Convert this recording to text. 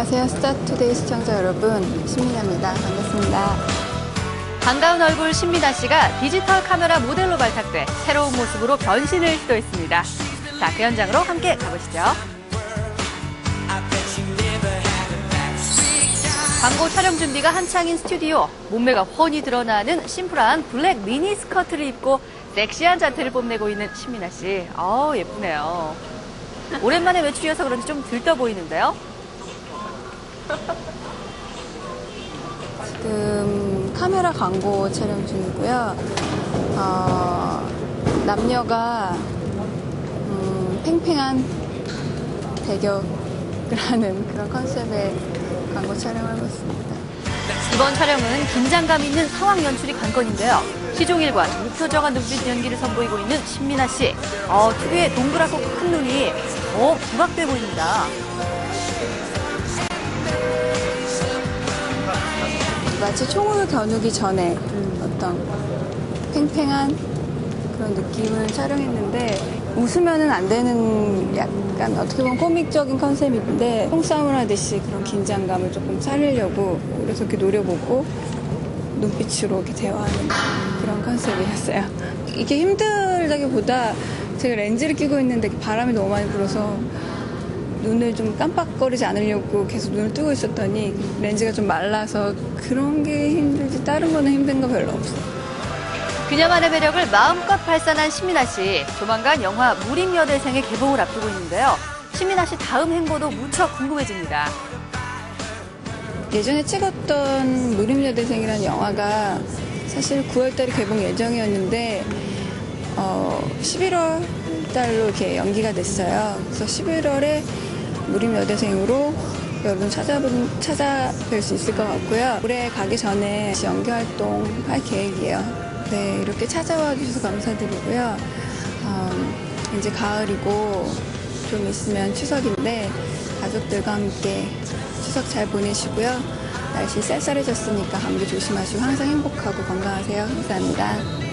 안녕하세요. 스타투데이 시청자 여러분, 신민아입니다. 반갑습니다. 반가운 얼굴 신민아 씨가 디지털 카메라 모델로 발탁돼 새로운 모습으로 변신을 시도했습니다. 자, 그 현장으로 함께 가보시죠. 광고 촬영 준비가 한창인 스튜디오. 몸매가 훤히 드러나는 심플한 블랙 미니 스커트를 입고 섹시한 자태를 뽐내고 있는 신민아 씨. 예쁘네요. 오랜만에 외출이어서 그런지 좀 들떠 보이는데요. 지금 카메라 광고 촬영 중이고요. 남녀가 팽팽한 대격을 하는 그런 컨셉의 광고 촬영을 하고 있습니다. 이번 촬영은 긴장감 있는 상황 연출이 관건인데요. 시종일관 무표정한 눈빛 연기를 선보이고 있는 신민아 씨. 특유의 동그랗고 큰 눈이 부각돼 보입니다. 마치 총을 겨누기 전에 어떤 팽팽한 그런 느낌을 촬영했는데 웃으면은 안 되는 약간 어떻게 보면 코믹적인 컨셉인데 총싸움을 하듯이 그런 긴장감을 조금 살리려고 그래서 이렇게 노려보고 눈빛으로 이렇게 대화하는 그런 컨셉이었어요. 이게 힘들다기보다 제가 렌즈를 끼고 있는데 바람이 너무 많이 불어서 눈을 좀 깜빡거리지 않으려고 계속 눈을 뜨고 있었더니 렌즈가 좀 말라서 그런 게 힘들지 다른 거는 힘든 거 별로 없어요. 그녀만의 매력을 마음껏 발산한 신민아 씨. 조만간 영화 무림여대생의 개봉을 앞두고 있는데요. 신민아 씨 다음 행보도 무척 궁금해집니다. 예전에 찍었던 무림여대생이라는 영화가 사실 9월달에 개봉 예정이었는데 11월 달로 이렇게 연기가 됐어요. 그래서 11월에 무림여대생으로 여러분 찾아뵐 수 있을 것 같고요. 올해 가기 전에 연기 활동할 계획이에요. 네, 이렇게 찾아와 주셔서 감사드리고요. 이제 가을이고 좀 있으면 추석인데 가족들과 함께 추석 잘 보내시고요. 날씨 쌀쌀해졌으니까 감기 조심하시고 항상 행복하고 건강하세요. 감사합니다.